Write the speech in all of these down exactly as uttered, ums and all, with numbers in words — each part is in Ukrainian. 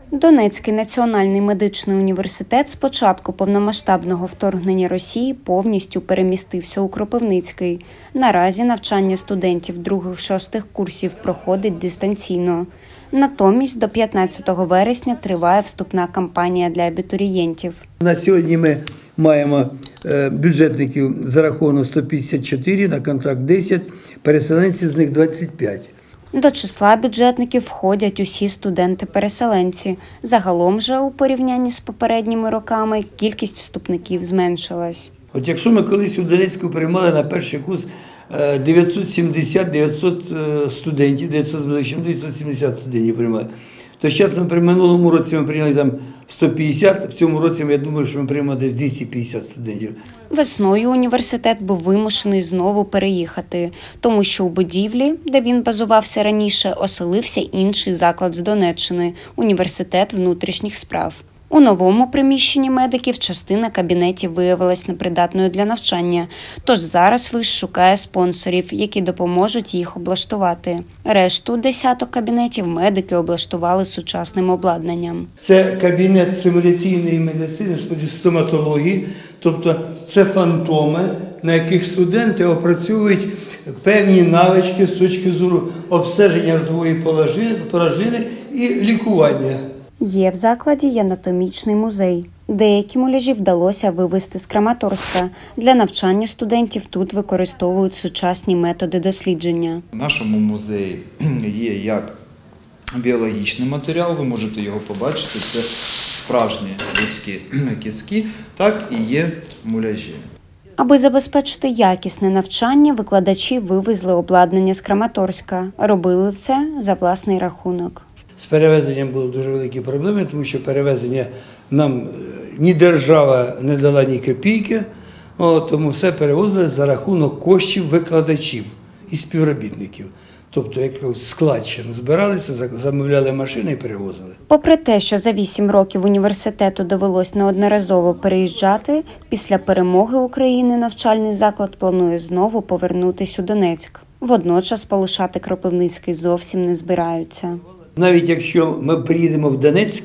Донецький національний медичний університет з початку повномасштабного вторгнення Росії повністю перемістився у Кропивницький. Наразі навчання студентів других-шостих курсів проходить дистанційно. Натомість до п'ятнадцятого вересня триває вступна кампанія для абітурієнтів. На сьогодні ми маємо бюджетників зараховано сто п'ятдесят чотири, на контракт десять, переселенців з них двадцять п'ять. До числа бюджетників входять усі студенти-переселенці. Загалом же у порівнянні з попередніми роками кількість вступників зменшилась. От якщо ми колись у Донецьку приймали на перший курс дев'ятсот сімдесят дев'ятсот студентів, дев'ятсот сімдесят студентів приймали, то зараз ми при минулому році ми прийняли там сто п'ятдесят, в цьому році я думаю, що ми приймемо десь двісті п'ятдесят студентів. Весною університет був вимушений знову переїхати, тому що у будівлі, де він базувався раніше, оселився інший заклад з Донеччини – університет внутрішніх справ. У новому приміщенні медиків частина кабінетів виявилась непридатною для навчання, тож зараз виш шукає спонсорів, які допоможуть їх облаштувати. Решту десяток кабінетів медики облаштували сучасним обладнанням. Це кабінет симуляційної медицини, стоматології, тобто це фантоми, на яких студенти опрацьовують певні навички з точки зору обстеження ротової порожнини і лікування. Є в закладі й анатомічний музей. Деякі муляжі вдалося вивезти з Краматорська. Для навчання студентів тут використовують сучасні методи дослідження. В нашому музеї є як біологічний матеріал, ви можете його побачити, це справжні людські кістки, так і є муляжі. Аби забезпечити якісне навчання, викладачі вивезли обладнання з Краматорська. Робили це за власний рахунок. З перевезенням були дуже великі проблеми, тому що перевезення нам ні держава не дала ні копійки, тому все перевозили за рахунок коштів викладачів і співробітників. Тобто, як складчину збиралися, замовляли машини і перевозили. Попри те, що за вісім років університету довелось неодноразово переїжджати, після перемоги України навчальний заклад планує знову повернутися у Донецьк. Водночас полишати Кропивницький зовсім не збираються. Навіть якщо ми приїдемо в Донецьк,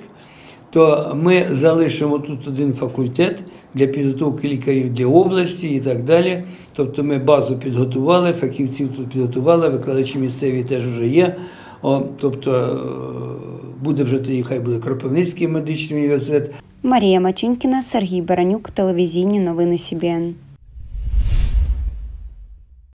то ми залишимо тут один факультет для підготовки лікарів для області і так далі. Тобто ми базу підготували, фахівців тут підготували, викладачі місцеві теж вже є. О, тобто буде вже тоді, хай буде Кропивницький медичний університет. Марія Матюнькіна, Сергій Баранюк, телевізійні новини Сі Бі Ен.